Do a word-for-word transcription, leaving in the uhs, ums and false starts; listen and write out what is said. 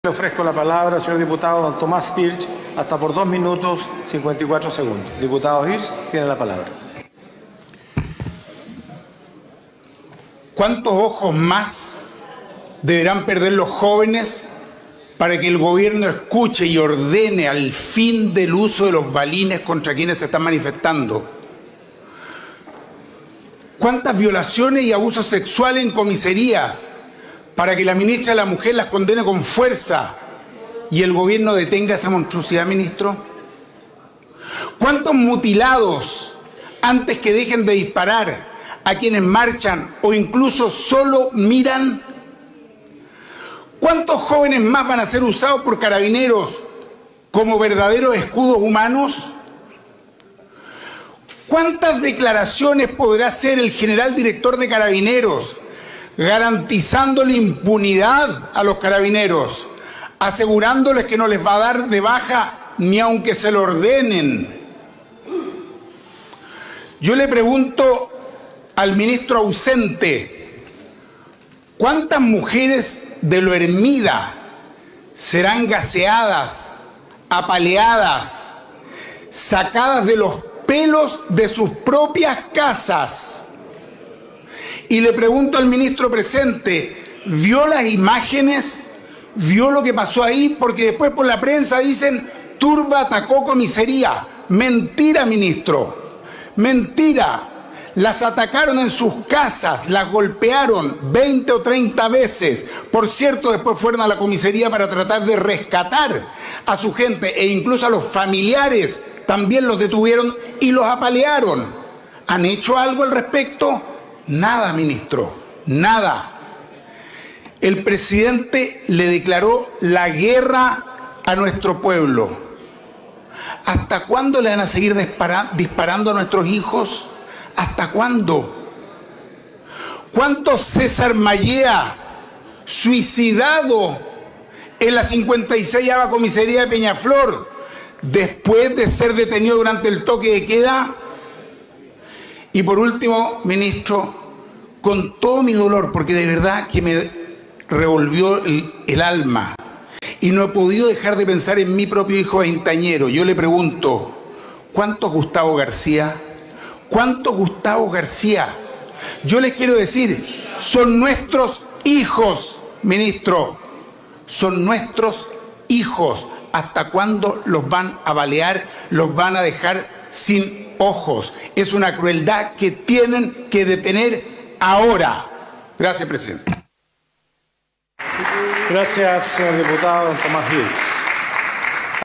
Le ofrezco la palabra al señor diputado don Tomás Hirsch, hasta por dos minutos cincuenta y cuatro segundos. Diputado Hirsch, tiene la palabra. ¿Cuántos ojos más deberán perder los jóvenes para que el gobierno escuche y ordene al fin del uso de los balines contra quienes se están manifestando? ¿Cuántas violaciones y abusos sexuales en comisarías para que la ministra de la Mujer las condene con fuerza y el gobierno detenga esa monstruosidad, ministro? ¿Cuántos mutilados antes que dejen de disparar a quienes marchan o incluso solo miran? ¿Cuántos jóvenes más van a ser usados por carabineros como verdaderos escudos humanos? ¿Cuántas declaraciones podrá hacer el general director de Carabineros garantizándole impunidad a los carabineros, asegurándoles que no les va a dar de baja ni aunque se lo ordenen? Yo le pregunto al ministro ausente, ¿cuántas mujeres de Lo Hermida serán gaseadas, apaleadas, sacadas de los pelos de sus propias casas? Y le pregunto al ministro presente, ¿vio las imágenes? ¿Vio lo que pasó ahí? Porque después por la prensa dicen, Turba atacó comisaría. Mentira, ministro. Mentira. Las atacaron en sus casas, las golpearon veinte o treinta veces. Por cierto, después fueron a la comisaría para tratar de rescatar a su gente e incluso a los familiares también los detuvieron y los apalearon. ¿Han hecho algo al respecto? Nada, ministro, nada. El presidente le declaró la guerra a nuestro pueblo. ¿Hasta cuándo le van a seguir disparando a nuestros hijos? ¿Hasta cuándo? ¿Cuántos César Mallea, suicidado en la cincuenta y seisava comisaría de Peñaflor, después de ser detenido durante el toque de queda? Y por último, ministro, con todo mi dolor, porque de verdad que me revolvió el, el alma, y no he podido dejar de pensar en mi propio hijo veinteañero, yo le pregunto, ¿cuántos Gustavo García? ¿Cuántos Gustavo García? Yo les quiero decir, son nuestros hijos, ministro, son nuestros hijos. ¿Hasta cuándo los van a balear? ¿Los van a dejar sin ojos? Es una crueldad que tienen que detener ahora. Gracias, presidente. Gracias, señor diputado don Tomás Hirsch.